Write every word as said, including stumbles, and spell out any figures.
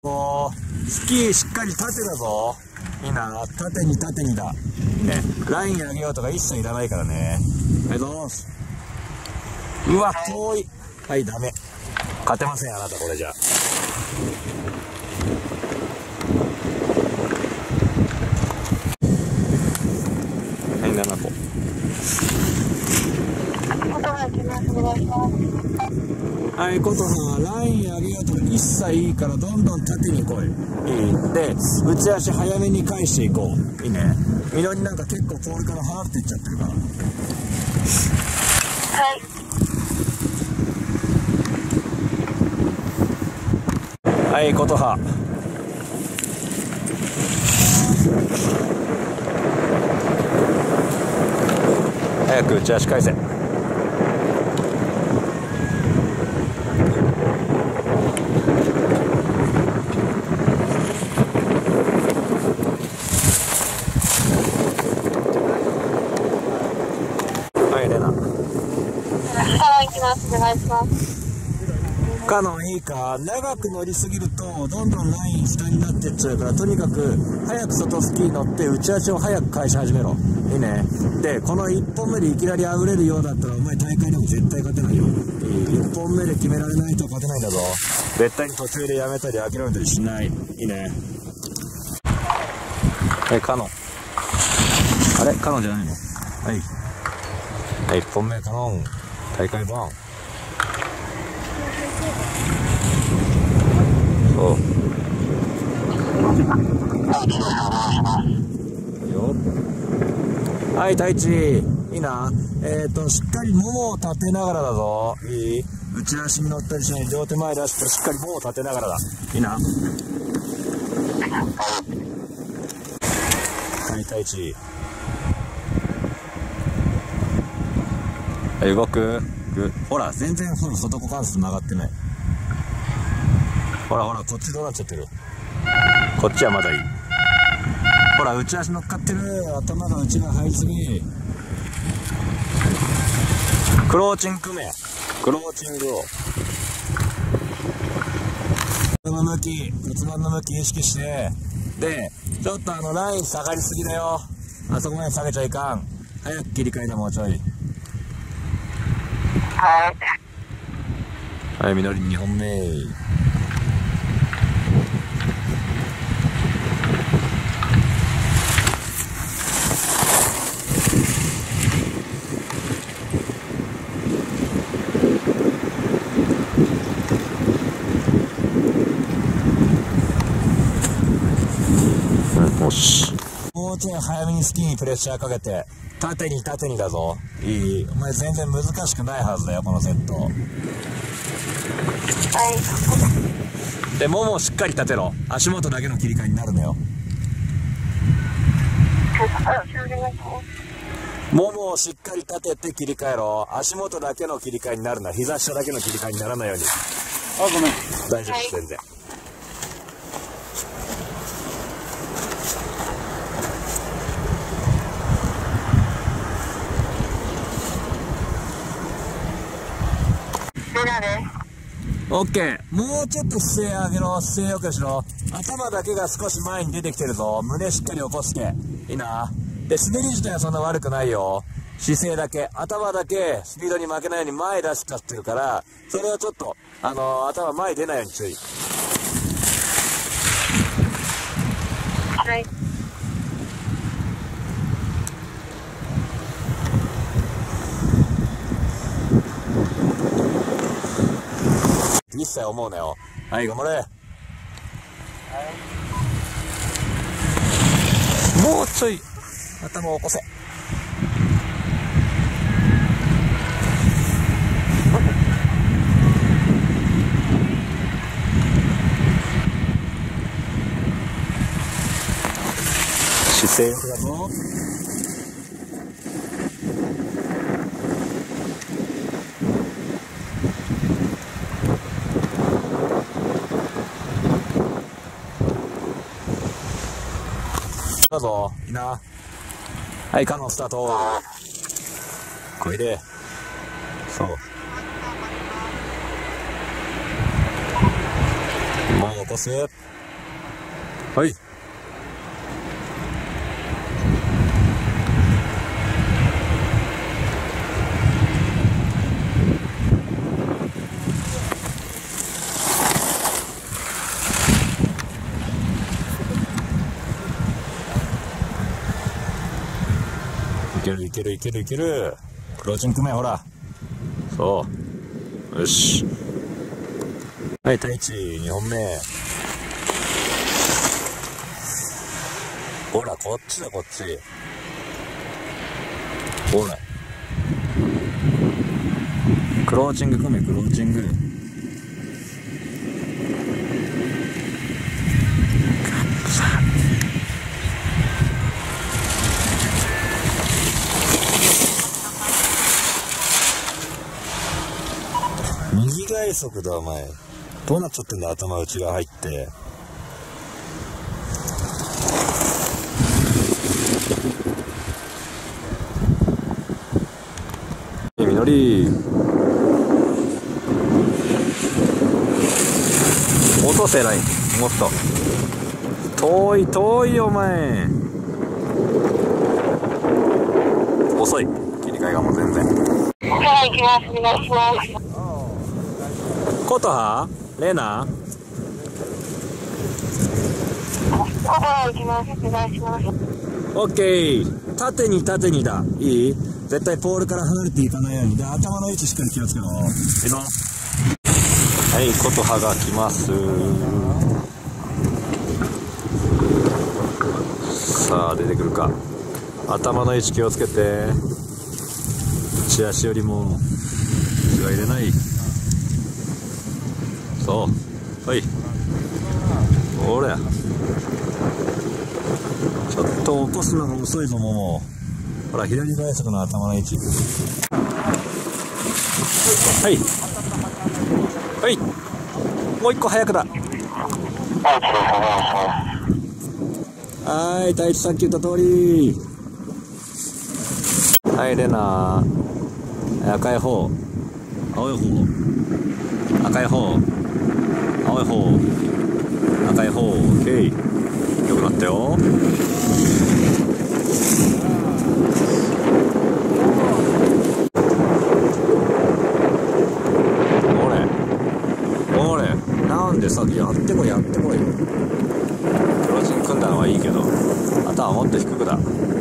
こうスキーしっかり縦だぞ。いいな、縦に縦にだ。いいね。ライン上げようとか一切いらないからね。はい、どうぞ。うわ、遠い。はい、ダメ。勝てません、あなた、これじゃ。はい、ななこ。はい、ことはライン上げようとか一切いいから、どんどん縦に来い。いい。で、内足早めに返していこう。いいね。みのりなんか結構ポールから離れていっちゃってるから。はい。はい、ことは。早く内足返せ。はい、レナ。 はい、行きます。お願いします。 カノンいいか、長く乗りすぎるとどんどんライン下になってっちゃうから、とにかく早く外スキー乗って内足を早く返し始めろ。いいね。でこのいっぽんめでいきなりあぶれるようだったらお前大会でも絶対勝てないよ。いっぽんめで決められないと勝てないんだぞ。絶対に途中でやめたり諦めたりしない。いいね。はい、カノン。あれカノンじゃないの。はいはい、いっぽんめカノン。大会バン。そうよ。はい、太一いいな。えっとしっかりももを立てながらだぞ。いい。内足に乗ったりしない。両手前出してしっかりももを立てながらだ。いいな。はい、太一。はい、動く。ほら全然ほら外股関節曲がってない。ほらほら、こっちどうなっちゃってる。こっちはまだいい。ほら内足乗っかってる。頭の内が入りすぎ。クローチング組め。クローチングを頭の向き、骨盤の向き意識して。でちょっとあのライン下がりすぎだよ。あそこまで下げちゃいかん。早く切り替えて、もうちょい。 はい。 はい、みのりにほんめ。よし。もうちょい早めにスキーにプレッシャーかけて、縦に縦にだぞ。いい。お前全然難しくないはずだよ、このセット。 はい。 で、ももをしっかり立てろ。足元だけの切り替えになるのよ。ももをしっかり立てて切り替えろ。足元だけの切り替えになるな。膝下だけの切り替えにならないように。 あ、ごめん。 大丈夫です、全然。オッケー。もうちょっと姿勢上げろ。姿勢よくしろ。頭だけが少し前に出てきてるぞ。胸しっかり起こして。いいな。で、滑り自体はそんな悪くないよ。姿勢だけ。頭だけスピードに負けないように前出しちゃってるから、それはちょっと、あのー、頭前出ないように注意。 はい。 一切思うなよ。はい、頑張れ。はい、もうちょい頭を起こせ。姿勢よくだぞ。どうぞ、いいな。はい、カノンスタート。こいで。そう。もう起こポス。はい。いけるいけるいけるいける。クローチング組め、ほら。そう。よし。はい、太一、にほんめ。ほら、こっちだ、こっち。ほら。クローチング組め、クローチング。右外足だ、お前。どうなっちゃってんだ、頭内側入って。みのり。落とせライン。もっと。遠い、遠い、お前。遅い。切り替えがもう全然。 はい、行きます。お願いします。 コトハレナはい、行きます。お願いします。 オッケー。縦に縦にだ。いい？絶対ポールから離れていかないように。で、頭の位置しっかり気をつけろ。いいぞ。はい、コトハが来ます。さあ、出てくるか。頭の位置気をつけて。内足よりも血は入れない。そう。はい。ほら。ちょっと起こすのが遅いぞ、もも。ほら、左外足の頭の位置。はい。はい。もう一個早くだ。はい、太一さっき言った通り。はい、レナー。赤い方。青い方。赤い方。青い方。赤い方。オッケー。よくなったよ。なんでさ、やってこいやってこい。クローチング組んだのはいいけど、頭はもっと低くだ。